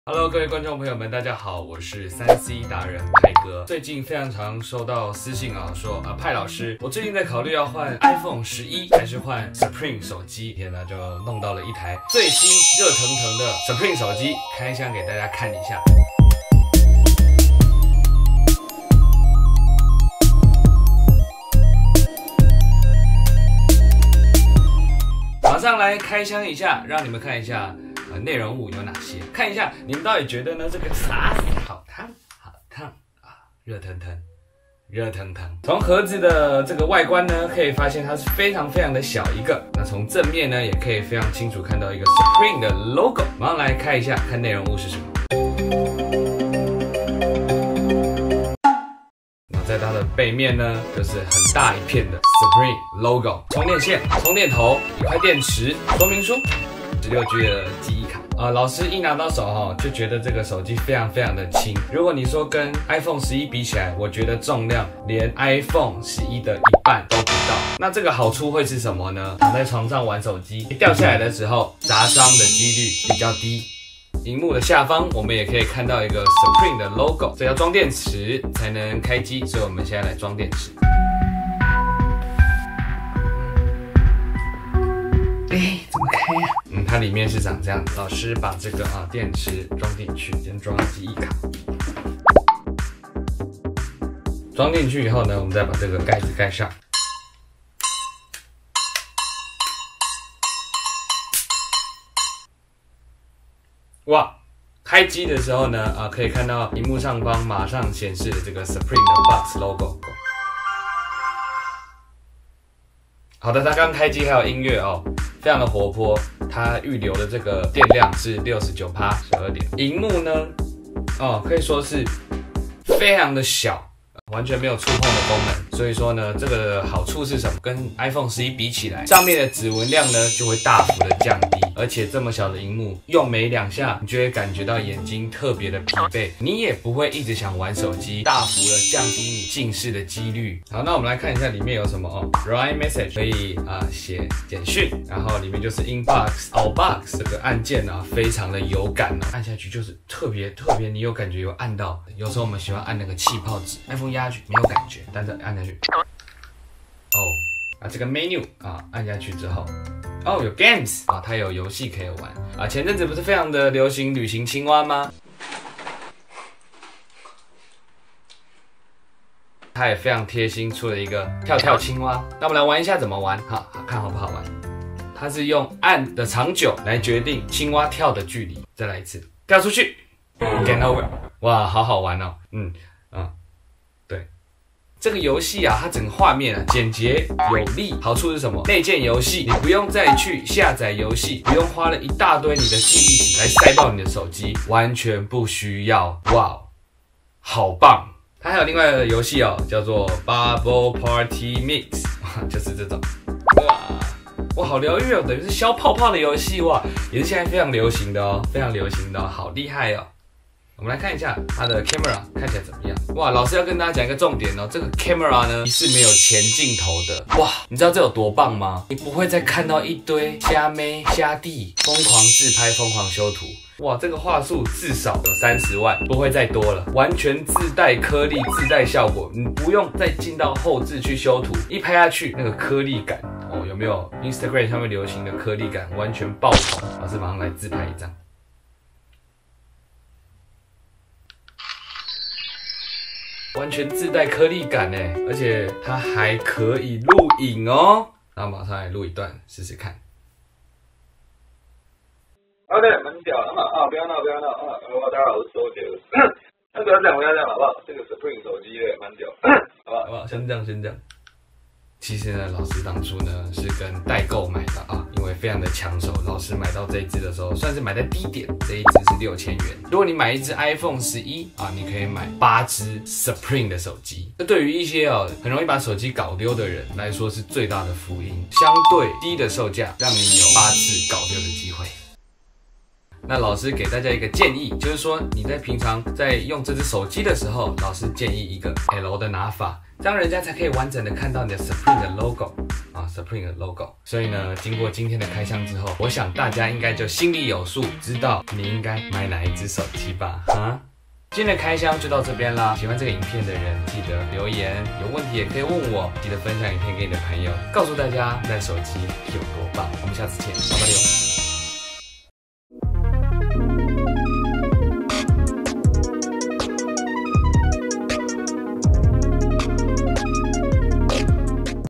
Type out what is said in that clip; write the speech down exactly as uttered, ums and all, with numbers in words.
Hello， 各位观众朋友们，大家好，我是三 C 达人派哥。最近非常常收到私信啊，说啊派老师，我最近在考虑要换 iPhone 十一还是换 Supreme 手机，天哪，就弄到了一台最新热腾腾的 Supreme 手机，开箱给大家看一下。马上来开箱一下，让你们看一下。呃，内容物有哪些？看一下，你们到底觉得呢？这个啥？好烫，好烫啊！热腾腾，热腾腾。从盒子的这个外观呢，可以发现它是非常非常的小一个。那从正面呢，也可以非常清楚看到一个 Supreme 的 logo。马上来看一下，看内容物是什么。那在它的背面呢，就是很大一片的 Supreme logo。充电线、充电头、一块电池、说明书。十六 G 的记忆卡啊、呃，老师一拿到手哈，就觉得这个手机非常非常的轻。如果你说跟 iPhone 十一比起来，我觉得重量连 iPhone 十一的一半都不到。那这个好处会是什么呢？躺在床上玩手机，掉下来的时候砸伤的几率比较低。荧幕的下方我们也可以看到一个 Supreme 的 logo， 这要装电池才能开机，所以我们现在来装电池。哎，怎么开呀、啊？嗯，它里面是长这样。老师把这个啊电池装进去，先装记忆卡。装进去以后呢，我们再把这个盖子盖上。哇！开机的时候呢，啊可以看到荧幕上方马上显示的这个 Supreme 的 Box logo。好的，它刚开机还有音乐哦。非常的活泼，它预留的这个电量是 百分之六十九， 十二点。萤幕呢，哦，可以说是非常的小，完全没有触碰的功能。所以说呢，这个好处是什么？跟 iPhone 十一比起来，上面的指纹量呢就会大幅的降低，而且这么小的萤幕，用没两下，你就会感觉到眼睛特别的疲惫，你也不会一直想玩手机，大幅的降低你近视的几率。好，那我们来看一下里面有什么哦 ，Write Message 可以啊写简讯，然后里面就是 Inbox、Outbox 这个按键啊，非常的有感哦，按下去就是特别特别，你有感觉有按到。有时候我们喜欢按那个气泡纸 ，iPhone 压下去没有感觉，但是按下去。哦，啊，这个 menu 啊，按下去之后，哦，有 games 啊，它有游戏可以玩啊。前阵子不是非常的流行旅行青蛙吗？它也非常贴心出了一个跳跳青蛙。那我们来玩一下怎么玩，好，好看好不好玩？它是用按的长久来决定青蛙跳的距离。再来一次，跳出去 ，Game over， 哇，好好玩哦，嗯嗯。这个游戏啊，它整个画面啊简洁有力，好处是什么？内建游戏，你不用再去下载游戏，不用花了一大堆你的记忆体来塞爆你的手机，完全不需要。哇，好棒！它还有另外的游戏哦，叫做 Bubble Party Mix， 就是这种。哇哇，好疗愈哦，等于是消泡泡的游戏哇，也是现在非常流行的哦，非常流行的哦，好厉害哦。我们来看一下它的 camera 看起来怎么样？哇，老师要跟大家讲一个重点哦，这个 camera 呢是没有前镜头的。哇，你知道这有多棒吗？你不会再看到一堆瞎妹瞎弟疯狂自拍、疯狂修图。哇，这个画素至少有三十万，不会再多了，完全自带颗粒、自带效果，你不用再进到后置去修图，一拍下去那个颗粒感哦，有没有 Instagram 上面流行的颗粒感？完全爆棚！老师马上来自拍一张。完全自带颗粒感哎，而且它还可以录影哦。那马上来录一段试试看。 好的，蛮屌的嘛啊！不要闹，不要闹啊！大家好，我是周杰。那不要这样，不要这样，好不好？这个 Supreme 手机也蛮屌，好不好？ 好不好？先这样，先这样。其实呢，老师当初呢是跟代购买的啊，因为非常的抢手。老师买到这一支的时候，算是买在低点，这一支是六千元。如果你买一支 iPhone 十一啊，你可以买八支 Supreme 的手机。这对于一些哦很容易把手机搞丢的人来说是最大的福音，相对低的售价，让你有八次搞丢的机会。那老师给大家一个建议，就是说你在平常在用这只手机的时候，老师建议一个 L 的拿法，这样人家才可以完整的看到你的 Supreme 的 logo 啊。 Supreme 的 logo。所以呢，经过今天的开箱之后，我想大家应该就心里有数，知道你应该买哪一只手机吧？哈。今天的开箱就到这边啦，喜欢这个影片的人记得留言，有问题也可以问我，记得分享影片给你的朋友，告诉大家你的手机有多棒。我们下次见，拜拜喽。